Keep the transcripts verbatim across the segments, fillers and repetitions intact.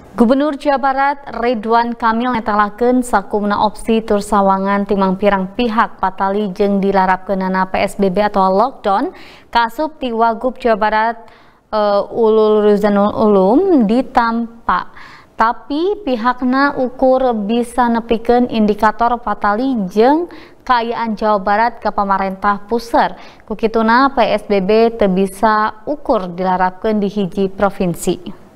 Gubernur Jawa Barat Ridwan Kamil netelakeun sakumna opsi tur sawangan timang pirang pihak patali jeung dilarapkeunana P S B B atau lockdown kasup ti Wagub Jawa Barat uh, Ulul Ruzanul Ulum ditampa. Tapi pihakna ukur bisa nepikeun indikator patali jeung kaayaan Jawa Barat ke pemerintah puseur. Kukituna P S B B teu bisa ukur dilarapkeun di hiji provinsi.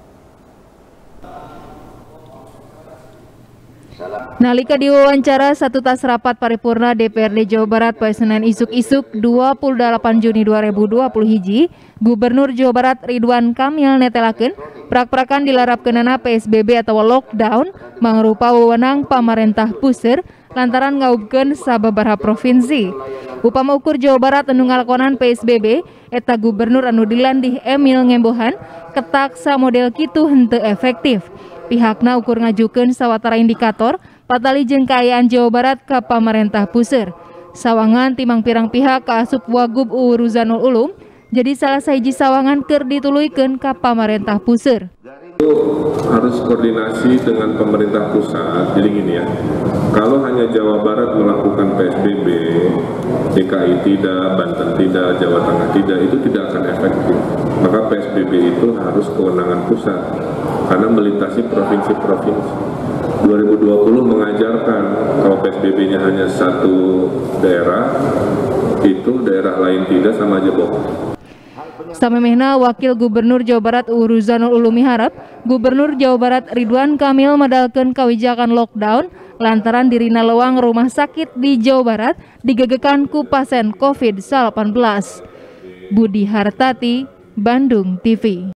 Nalika diwawancara satu tas rapat paripurna D P R D Jawa Barat pada Senin isuk-isuk dua puluh delapan Juni dua ribu dua puluh hiji, Gubernur Jawa Barat Ridwan Kamil netelakeun prak-prakan dilarapkeunana P S B B atau lockdown mangrupa wewenang pamarentah puseur lantaran ngaubkeun sababaraha provinsi. Upama ukur Jawa Barat anu ngalakonan P S B B eta gubernur anu dilandih Emil Ngembohan ketak sa model kitu henteu efektif. Pihakna ukur ngajukeun sawatara indikator patali jeung kaayaan Jawa Barat ka pamarentah puseur. Sawangan timang pirang pihak kaasup Wagub Ulul Ruzanul Ulum jadi salah sahiji sawangan keur dituluykeun ka pamarentah puseur. Harus koordinasi dengan pemerintah pusat. Jadi gini ya, kalau hanya Jawa Barat melakukan P S B B, D K I tidak, Banten tidak, Jawa Tengah tidak, itu tidak akan efektif. Maka P S B B itu harus kewenangan pusat karena melintasi provinsi-provinsi. dua ribu dua puluh mengajarkan kalau P S B B-nya hanya satu daerah, itu daerah lain tidak sama aja bohong. Samemehna Wakil Gubernur Jawa Barat Ulul Ruzanul Ulum miharep Gubernur Jawa Barat Ridwan Kamil medalkeun kawijakan lockdown lantaran dirina leuwang rumah sakit di Jawa Barat digegekan ku pasien COVID delapan belas. Budi Hartati, Bandung T V.